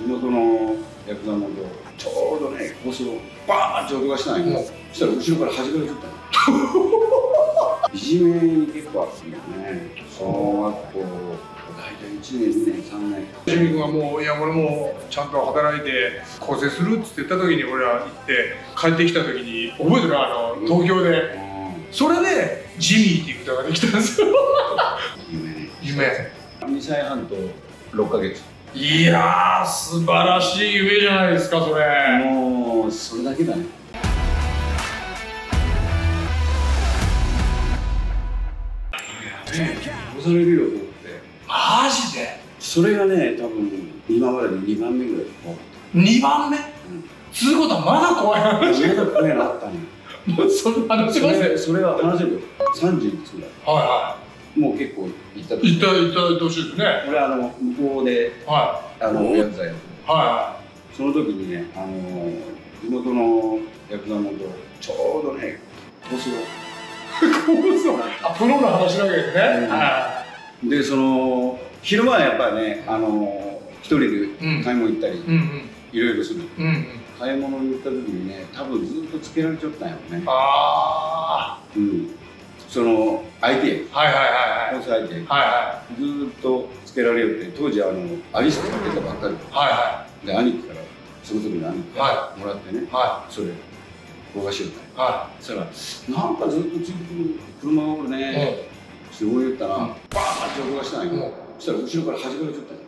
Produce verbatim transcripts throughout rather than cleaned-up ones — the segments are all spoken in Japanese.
元のヤクザモンとちょうどねこうするバーンって音がしたんよ。そしたら後ろから弾かれちゃったの。いじめに結構あったんだよね。小学校大体いちねんにねんさんねん。 ジミー君はもういや俺もちゃんと働いて更生するっつって言った時に俺は行って帰ってきた時に覚えてるあの東京で、うん、それでジミーっていう歌ができたんですよ。 夢ね。 夢。 にさいはんとろっかげつ。 いやー素晴らしい夢じゃないですかそれ。 もうそれだけだね。押されるよと思って。 マジで？ それがね多分今まででにばんめぐらい怖かった。 にばんめ？つうことはまだ怖い話。 まだ怖いのあったね。 もうそんな話しますよ。 それは話せるよ。さんじゅういくつぐらい。 はいはい。 もう結構行った。 行った行った年ですね。 俺あの向こうであのヤクザやって。 はい。 その時にねあの地元のヤクザモンとちょうどねこうする。 あ、プロの話なわけですね。 で、その昼間はやっぱりね、あの一人で買い物行ったり、いろいろする。買い物に行った時にね、多分ずっとつけられちゃったんやろね。ああ。うん。その相手。 はいはいはいはい。 相手。はいはい。ずっとつけられよって、当時あのアリス買ってたばっかり。はいはい。で兄貴からその時の兄貴からもらってね。はい。それ。動かしよったはい。そしたら、なんかずっとついてくる車がおるねって思いよったら、バーンって動かしたんよ。そしたら後ろから弾かれちゃったん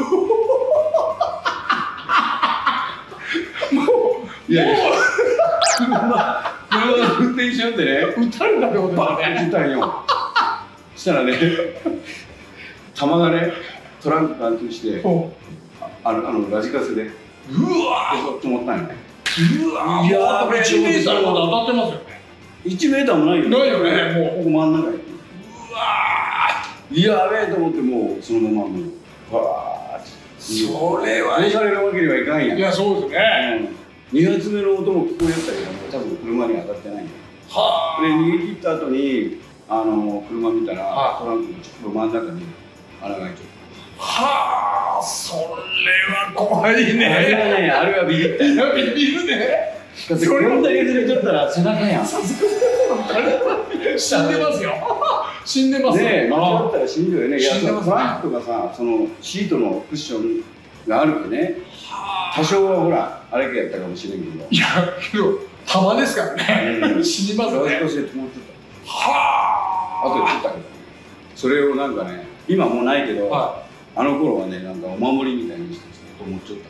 よ。もう、いやいや、車、車運転しよってね、 撃たれたってことバーンって撃ったんよ。そしたらね、弾がね、トランク貫通して、あの、ラジカセで、うわーって思ったんよね。 うわいやー、いちメーターまで当たってますよね。 いちメーターもないよね。 ないよね、もう。 ここ真ん中に。 うわーやべえと思って、もうそのままもう、わーって。 それは。 殺されるわけにはいかんやん。 いや、そうですね。 に発目の音も聞こえたけど、多分車に当たってないんだよ。はあ。で、逃げ切った後に、あの、車見たら、トランクのちょっと真ん中に穴が開いちゃった。はあ、それは怖いね。 あれはね、あれはビビったよ。 ビビるね。 だってこんだけずれちゃったら背中やん。死んでますよ。死んでますよ。 ねえ、間違ったら死んでるよね。いや、トランクとかさ、そのシートのクッションがあるとね、多少はほら、あれやったかもしれんけど。 いや、けど、弾ですからね。死にますよね。 はあ。あとで言ったけど、それをなんかね、今もうないけど、あの頃はね、なんかお守りみたいにしてと思っちゃった。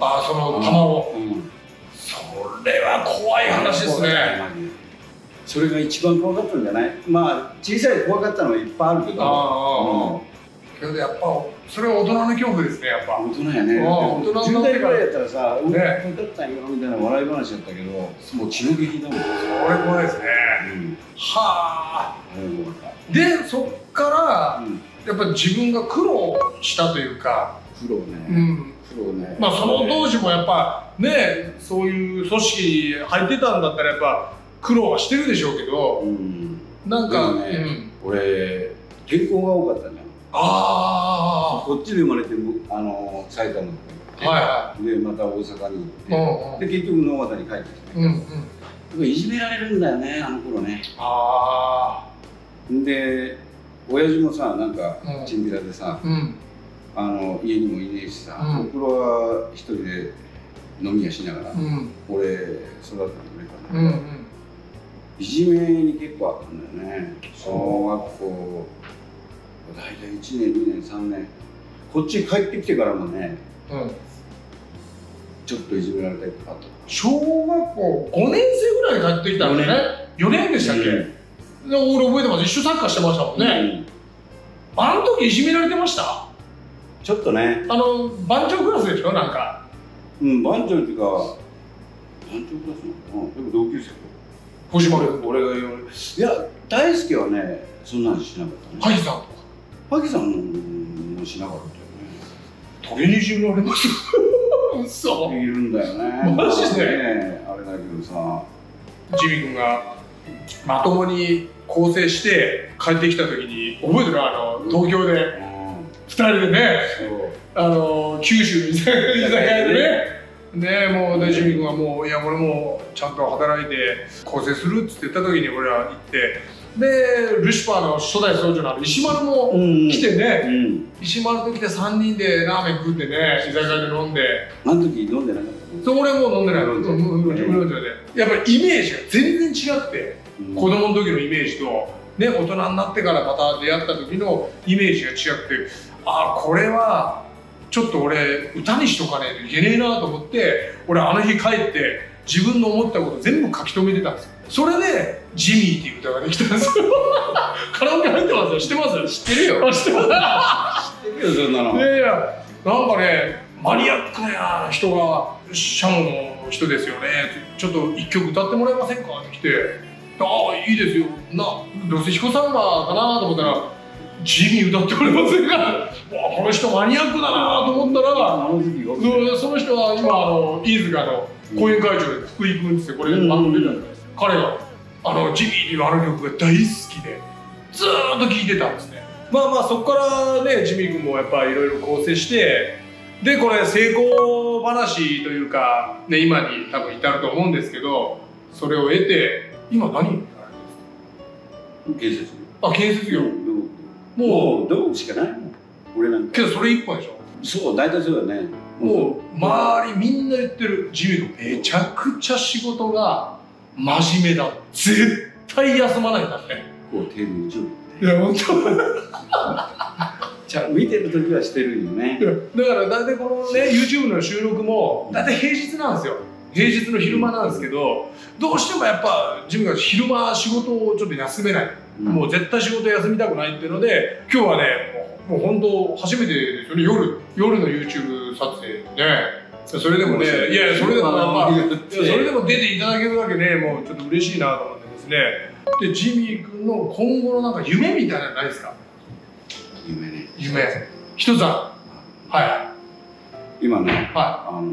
ああ、その弾を。それは怖い話ですね。 それが一番怖かったんじゃない？まあ小さい怖かったのはいっぱいあるけど。ああ。 けどやっぱそれは大人の恐怖ですね。やっぱ。 大人やね。 大人じゅう代ぐらいやったらさ、うん、こうだったんよみたいな笑い話だったけど、もう血の劇だもん。それ怖いですね。はあ。でそっからやっぱり自分が苦労したというか。 苦労ね。ね、 まあその当時もやっぱねそういう組織入ってたんだったらやっぱ苦労はしてるでしょうけど、うん、なんか、ねうん、俺転校が多かったんだよ。ああこっちで生まれてあの埼玉に行って、はいはい、でまた大阪に行って、うんうん、で結局能形に帰ってきて、うんうん、いじめられるんだよねあの頃ね。ああで親父もさなんかチンピラでさ、うんうんあの家にもいねえしさ、うん、おふくろは一人で飲み屋しながら、うん、俺育ててくれたんだけど、うんうん、いじめに結構あったんだよね。小学校大体いちねんにねんさんねんこっち帰ってきてからもね、うん、ちょっといじめられたりとかあった。 小学校ごねんせいぐらいに帰ってきたんだね。よねんでしたっけ、うん、で俺覚えてます。一緒サッカーしてましたもんね、うん、あの時いじめられてました？ ちょっとねあの番長クラスでしょなんか。 うん番長っていうか番長クラスのうんでも同級生と小島君俺が言われるいや大輔はねそんなにしなかったね。 萩さんとか萩さんもしなかったよね。 鳥にじゅられます嘘いるんだよねマジで、 ね、あれだけどさジミ君がまともに更生して帰ってきた時に覚えてるあの東京でふたりでね、あの九州の居酒屋でね。ね、もうでジミー君はもう「いや俺もちゃんと働いて構成する」っつって言った時に俺は行って、でルシファーの初代総長の石丸も来てね、うんうん、石丸と来てさんにんでラーメン食ってね、居酒屋で飲んで。 あの時飲んでなかった？ そう、俺も飲んでない。やっぱりイメージが全然違って、うん、子供の時のイメージと、ね、大人になってからまた出会った時のイメージが違くて、ああこれはちょっと俺歌にしとかねえといけねえなと思って、俺あの日帰って自分の思ったこと全部書き留めてたんですよ。それで「ジミー」っていう歌ができたんですよ。カラオケ入ってますよ。知ってます？知ってるよ。知ってます知ってるよそんなの。いやいや、なんかね、マニアックな人が「シャモの人ですよね、ちょっと一曲歌ってもらえませんか?」って来て「ああいいですよ、などうせ彦さんがかな?」と思ったら「ジミー歌ってもらえませんか?」この人マニアックだなと思ったら、その人は今あの飯塚の講演会長で福井君ってこれ番組出たんです。彼があのジミーっていうあの曲が大好きでずーっと聴いてたんですね。まあまあそこからね、ジミー君もやっぱりいろいろ構成して、でこれ成功話というかね、今に多分至ると思うんですけど、それを得て今何やられてるんですか？ 建設業。 あ、建設業。 もうどうしかないもん俺なんか。 けどそれ一本でしょ？ そう、大体そうだね。 もう周りみんな言ってる、ジミー君めちゃくちゃ仕事が真面目だ、絶対休まないんだって。 こう手に打ちを。 いや本当。 じゃあ見てる時はしてるよね。 だから大体このね YouTube の収録も大体平日なんですよ。平日の昼間なんですけど、どうしてもやっぱジミーが昼間仕事をちょっと休めない、うん、もう絶対仕事休みたくないっていうので、今日はねもう本当初めてですよね、夜夜の YouTube 撮影ね。それでもね、いやいやそれでもまあそれでも出ていただけるだけね、もうちょっと嬉しいなと思ってですね。でジミー君の今後のなんか夢みたいなのないですか？ 夢ね。 夢一つははい。 今ね、 はい。 あの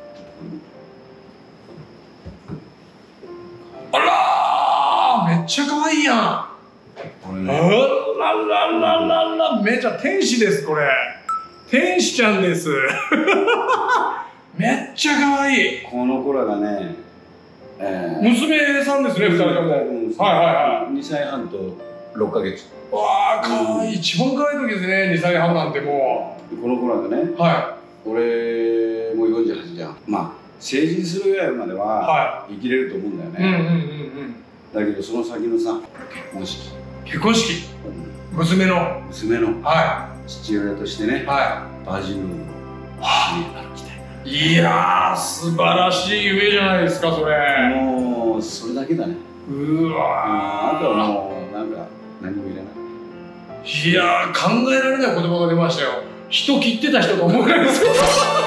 あらー、めっちゃ可愛いやん。これね。あららららら、めちゃ天使ですこれ。天使ちゃんです。めっちゃ可愛い。 この子らがね、 えー、娘さんですね、二人とも。はいはいはい。 にさいはんとろっかげつ。 わあ、可愛い。一番可愛い時ですね、にさいはんなんてもう。この子らがね、はい。俺もよんじゅうはちじゃん。まあ成人するぐらいまでは生きれると思うんだよね。うんうんうんうん。だけどその先のさ、結婚式。 結婚式。娘の。 娘の。 はい。 父親としてね。はい。バージンロードの家に歩きたい。 いやー、素晴らしい夢じゃないですかそれ。 もうそれだけだね。うわー。あとはもうなんか何もいらない。 いやー、考えられない言葉が出ましたよ。人切ってた人と思えないですよ。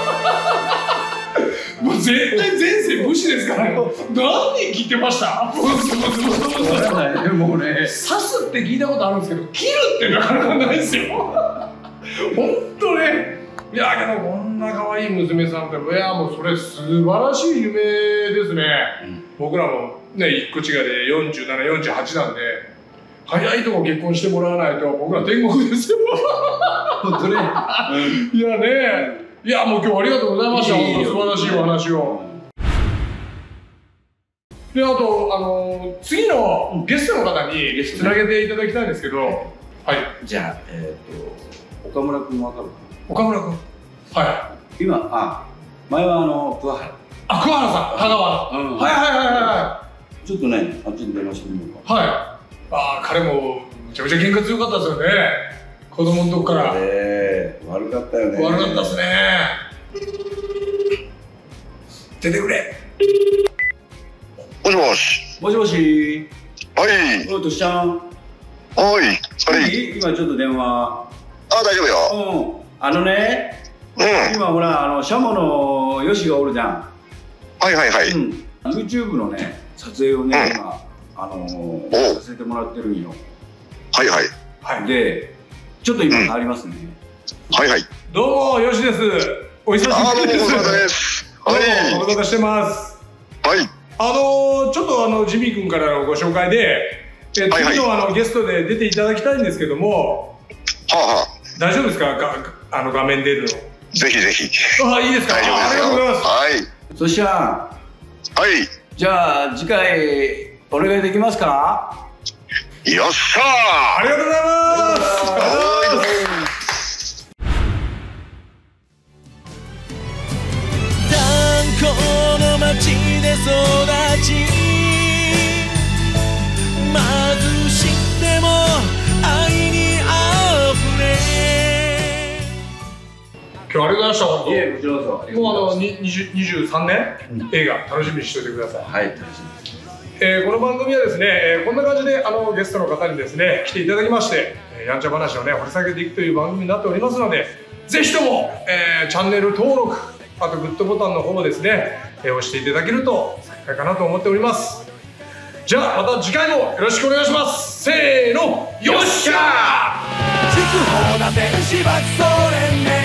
もう絶対前世武士ですからね。何人切ってました？もうね、刺すって聞いたことあるんですけど、切るってなかなかないですよ。本当ね。いやけどこんな可愛い娘さんって、いやもうそれ素晴らしい夢ですね。うん、僕らもね一個違いでよんじゅうなな、よんじゅうはちなんで、早いとこ結婚してもらわないと僕ら天国ですよ。本当ね。うん、いやね。いやもう今日ありがとうございました。本当素晴らしいお話を。であとあの次のゲストの方につなげていただきたいんですけど、はい。 じゃあえっと岡村君わかるかな？ 岡村君。はい。 今あ前はあの桑原。 あ桑原さん、香川の。はいはいはいはい。 ちょっとねあっちに電話してみようか。 はい。ああ彼もめちゃめちゃ喧嘩強かったですよね。子供のとこから。 ええ、悪かったよね。 悪かったですね。出てくれ。 もしもし。 もしもし。 はい。 おいとしちゃん。 はい。はい。 今ちょっと電話。 あ、大丈夫よ。 うん。あのね。 うん。 今ほらあのシャモのヨシがおるじゃん。 はいはいはい。 うん。YouTube のね撮影をね今あのさせてもらってるんよ。 はいはい。 はい。で。ちょっと今変わりますね。 はいはい。 どうもよしです。お久しぶりです。 あ、どうもご無沙汰です。 はい。ご無沙汰してます。 はい。 あのちょっとあのジミー君からのご紹介で、え次のあのゲストで出ていただきたいんですけども、 はあはあ。 大丈夫ですか、があの画面出るの。 ぜひぜひ。 ああ、いいですか。 大丈夫ですよ。 ありがとうございます。 はい。 そしたら、 はい。 じゃあ次回お願いできますか。 よっしゃー。 ありがとうございます。 炭鉱の町で育ち、貧しくても愛にあふれ。 今日はありがとうございました。本当。 いえ、こちらこそ。 もうあのににじゅう、にじゅうさんねん、うん、映画楽しみにしておいてください。 はい、楽しみです。 えー、この番組はですね、えー、こんな感じであのゲストの方にですね来ていただきまして、えー、やんちゃ話をね掘り下げていくという番組になっておりますので、ぜひとも、えー、チャンネル登録、あとグッドボタンの方もですね、えー、押していただけると幸いかなと思っております。じゃあまた次回もよろしくお願いします。せーの、よっしゃー。筑豊な天使爆走連盟